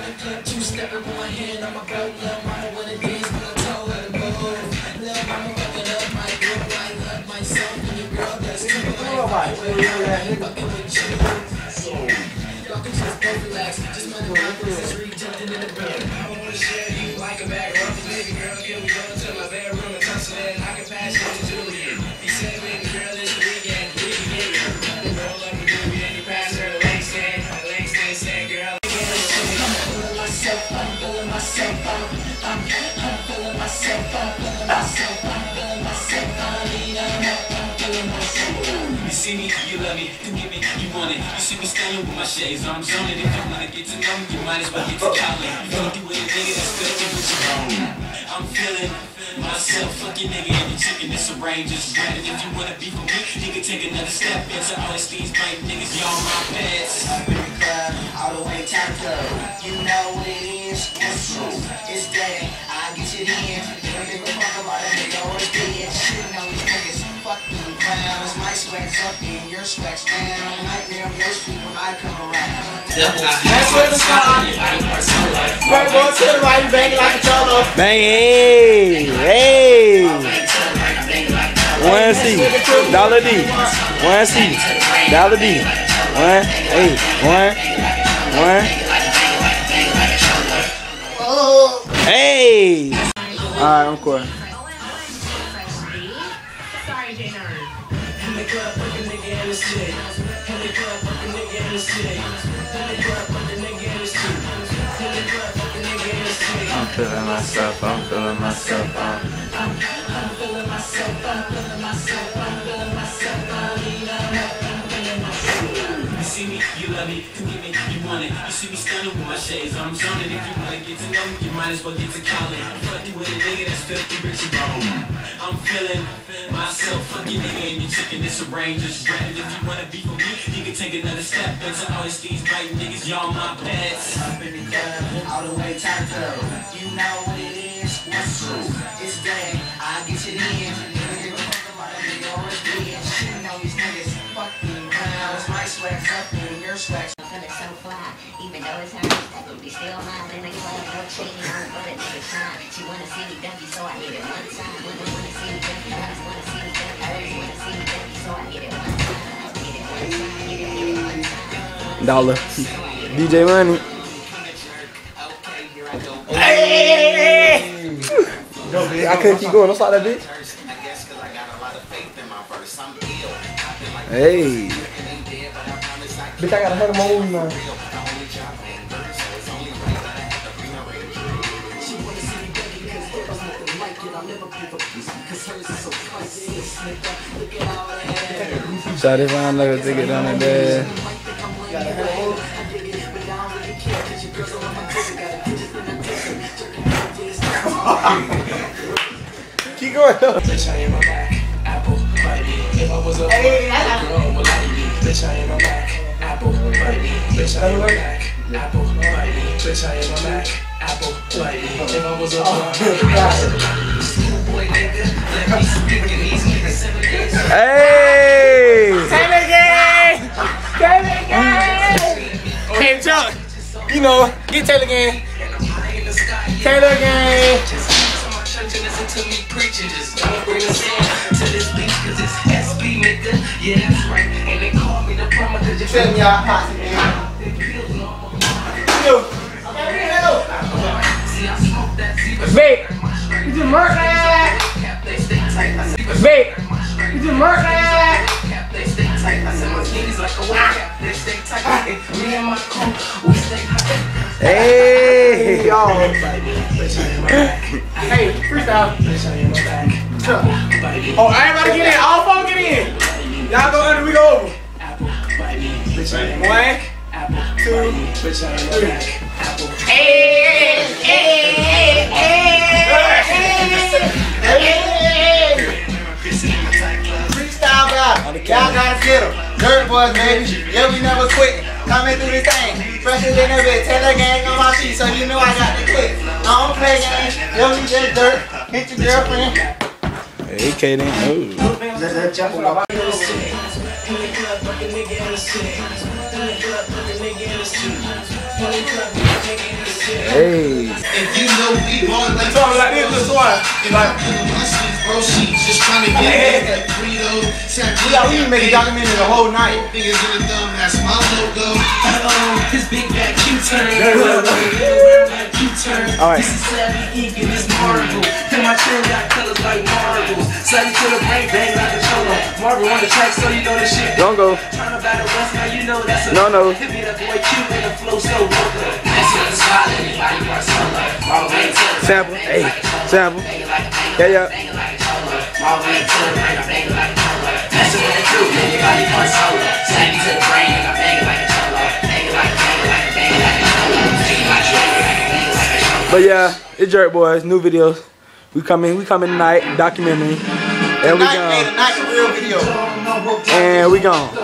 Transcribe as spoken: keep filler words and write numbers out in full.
Two-step with my hand on my belt, little mama wanna dance, but I told her to move. Little mama fucking up my group, I love myself, and your girl does too. Like, fucking with you. Y'all can just go relax, just mind the my business, read jumping in the bed. I wanna share you like a bag of baby girl, can we go to my bedroom and touch it? I can pass you to Julian. He said, baby girl, it's the weekend, we can get it. Roll up a doobie and you pass her the leg stand, the leg stand, said, girl. I'm feeling myself, I'm, I'm, I'm feeling myself, I'm feeling myself, I'm feeling myself, I need a help, I'm feeling myself. You see me, you love me, you give me, you want it. You see me standing with my shades, I'm zoning. If you wanna get to know me, you might as well get to college. You fuck you with a nigga that's filthy with your own. I'm feeling myself, fuck your nigga and your chicken, it's a range, just granted. If you wanna be for me, you can take another step into all these bite niggas, y'all my pets. Up in the club, all the way top club, you know what it is. It's true, it's dead, I get you in. Don't give a fuck about a nigga or a bitch. Shitting on these niggas, fucking clowns. My sweat's up and your sweat's down. Nightmare of your street when I come around. That's where the song. Right, boy, to the right, bang like a cello. Bang, hey, hey. One C, dollar D. One C, dollar D. One, hey, one, one. Hey! Alright, I'm cool. Sorry, J nine. I'm feeling myself, I'm feeling myself, I'm, I'm, I'm feeling myself, I'm feeling myself, I'm feeling myself, I need a help, I'm feeling myself. You see me, you love me, you give me, you want it. You see me standing with my shades, I'm zoning. If you wanna get to know me, you might as well get to college. Fuck you with a nigga that's filthy rich and bone. I'm feeling myself, fuck your nigga and your chicken, it's a range, just granted. If you wanna be for me, you can take another step into all these biting niggas, y'all my pets. Up in the club, all the way top club, you know what it is, what's true, it's dead, I get you in. Don't give a fuck about a nigga or a bitch. Shitting on these niggas, fucking clowns. My swag's up and your swag's I'm feeling so fly, even though it's hers, that would be still mine. In the club, no cheating on for the nigga shine. She wanna see me dumpy, so I hit it one time. Wanna wanna see me dumpy, I just wanna see me dumpy. I always wanna see me dumpy, so I hit it one time. Hit it one time, hit it, hit it one time. dollar. D J Money. Hey! I couldn't keep going. Don't stop that bitch. Hey. Bitch, I gotta hurt him on now. Shot this round like a ticket on the bed. Keep going. Bitch, I am a back, apple, baby. If I was a girl, will I be? Bitch, I am a back, apple, baby. Bitch, I am a back, apple, baby. Bitch, I am a back, apple, baby. If I was a boy, nigga, let me speak in these niggas seven days. Hey! Taylor gang! Taylor gang! Hey, Chuck, you know, get Taylor gang. Taylor gang! To me preaching, just don't bring us in to this beach, cause it's S B, nigga. Yeah, that's right. And they call me the plumber, cause you tell me y'all hot, man. Babe, you just murk that. Babe, you just murk that. Hey, y'all. Hey, freestyle. Oh, everybody get in. All four get in. Y'all go under, we go over. One, two, three. Hey, hey, hey, hey, freestyle guy. Y'all gotta get him. Dirt boys, baby. Yeah, we never quit. Coming through this thing. Fresher than a bit. Taylor gang on my feet, so you know I got the clip. I don't play games. Yo, we just dirt. Hit your girlfriend. Hey, Kaden. Oh. Let's, let's jump on my Hey. If you know we bought like Talking like this, this one. Like, bro, she's just trying to get burrito. yeah, we didn't make a documentary the whole night. Fingers in the thumb, that's my logo. Uh-oh, his big back U-turn. U-turn. All right. This is savvy ink and it's marble. And my chin got colors like marbles. Savvy to the brain, bang like a cholo. Marble on the track, so you know the shit. Don't go. Trying to battle West, now you know that's a No, no. hit me that boy cute and the flow so loco. That's what the spot, anybody part solo. Marble ain't to the Sample. Hey. Sample. Yeah, yeah. Marble ain't to the brain, I bang it like a cholo. That's what they do, anybody part solo. Savvy to the brain, and I bang it like a cholo. Bang it like, bang it like, bang it like a cholo. Bang it like, bang it like, bang it like a cholo. But yeah, it's Jerk Boys, new videos. We coming, we coming tonight, documentary. And we Tonight, gone. tonight, a real video. And we gone.